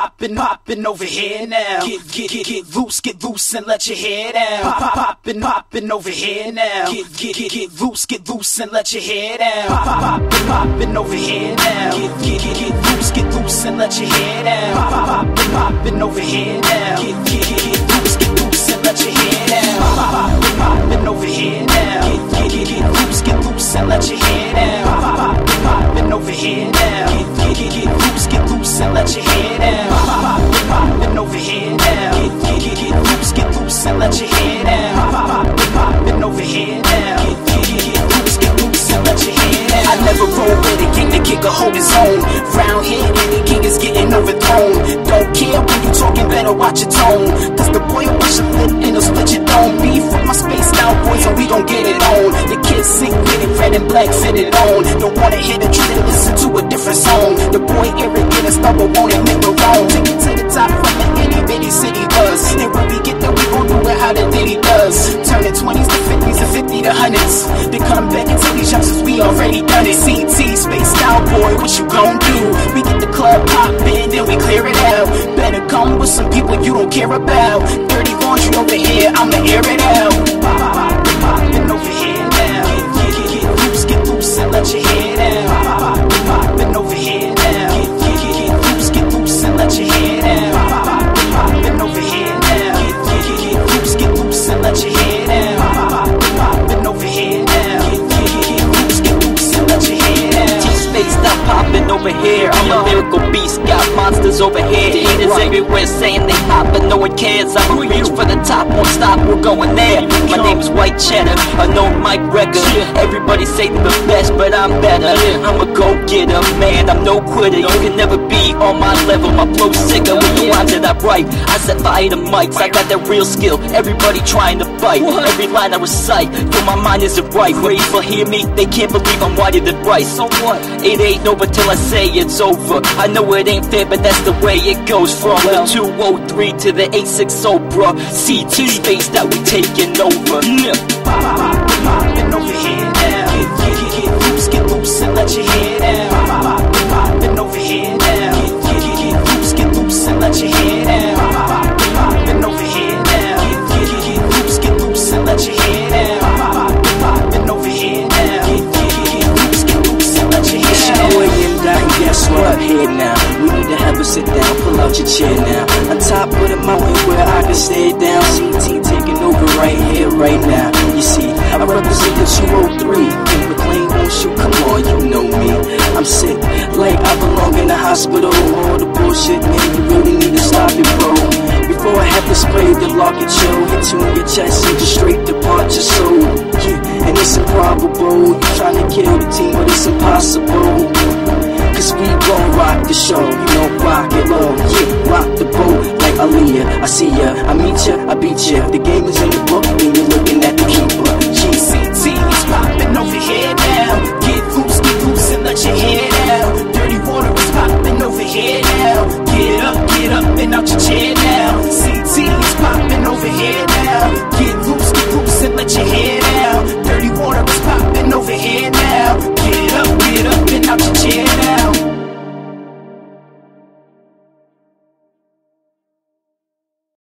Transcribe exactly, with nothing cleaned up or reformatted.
poppin', poppin' over here now. Get, get, get, get loose, get loose and let your hair down. Pop, pop, poppin', poppin' over here now. Get, get, get, get loose, get loose and let your hair down. Pop, pop, poppin', poppin' over here now. Get, get, get, get loose, get loose and let your hair down. Pop, pop, poppin', poppin' over here now. Get, get, get, get loose, get loose and let your hair down. Pop, pop, poppin', poppin' over here now. Get, get, get, get loose, get loose and let your hair down. Pop, pop, poppin', poppin' over here now. Get, get, get, get loose, get loose and let your hair down. Pop, pop, poppin', poppin' over here now. Get, get, get, get loose, get loose and let your hair down. Pop, pop, poppin', poppin' over here now. Get, get, get, get loose, get loose and let your hair down. I never roll with a king, the king can hold his own. Round here, any king is getting overthrown. Don't care when you talking, better watch your tone. Cause the boy will push a lip and he'll split your dome. Beef with my space now, boys, and we gon' get it on. The kids sick with it, red and black fitted on. Don't wanna hear the truth and listen to a different song. The boy arrogant and stubborn, won't admit we're wrong. Take it to the top from the itty bitty city bus. And when we get there, we gon' do it how the ditty does. Turning twenties to fifties and fifty to hundreds. Then come back and tell these youngsters we already done it. C T, space style boy, what you gon' do? We get the club poppin', then we clear it out. Better come with some people you don't care about. Dirty laundry over here, I'ma air it out. Pop, pop, pop, poppin' over here now. Get, get, get loose, get loose and let your hair down. Pop, pop, pop, poppin' over here now. Get, get, get loose, get loose and let your hair down. Pop, pop, pop, poppin' over here now. Get, get, get loose, get loose and let your hair down. Pop, pop, pop, poppin' over here now. Get, get, get loose, get loose and let your hair down. T-Space, stop poppin' over here. I'm a lyrical beast, got monsters over here. Haters everywhere saying they hot, but no one cares. I'ma reach for the top, won't stop, we're going there. My name is White Cheddar, a known mic record. Everybody say they're the best, but I'm better. I'm a go-getter, man, I'm no quitter. You can never be on my level, my flow's sicker. With the rhymes that I write, I set fire to mics. I got that real skill, everybody trying to fight. Every line I recite, yo, my mind isn't right. When people hear me, they can't believe I'm whiter than bright. So what? It ain't over till I say it's over. I know it ain't fair, but that's the way it goes. From the two oh three to the eight sixty, bruh. C T space that we taking over. Pop, pop, pop, poppin' over here now. Get, get, get loose, get loose and let your hair down. Pop, pop, pop, poppin' over here now. Get, get, get loose, get loose and let your hair down. Pop, pop, pop, poppin' over here now. Get, get, get loose, get loose and let your hair down. Pop, pop, pop, poppin' over here now. Get, get, get loose, get loose and let your hair down. Guess what? Here now, we need to have a sit down. Pull out your chair now. On top of the mountain where I can stay down. C T taking over right here, right now. You see, I represent the two oh three. Can McLean won't shoot? Come on, you know me. I'm sick, like I belong in the hospital. All the bullshit, man, you really need to stop it, bro. Before I have to spray the lock and chill, hit you in your chest and just straight depart your soul. Yeah, and it's improbable. You trying to kill the team, but it's impossible. Cause we gon' rock the show, you know, rock it low, yeah, rock the boat like Aaliyah. I see ya, I meet ya, I beat ya. The game is in the book, and you